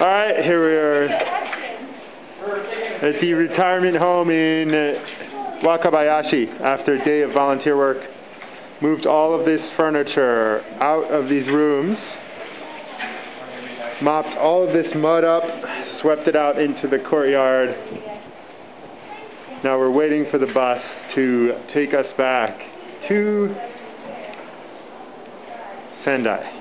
Alright, here we are at the retirement home in Wakabayashi after a day of volunteer work. Moved all of this furniture out of these rooms, mopped all of this mud up, swept it out into the courtyard. Now we're waiting for the bus to take us back to Sendai.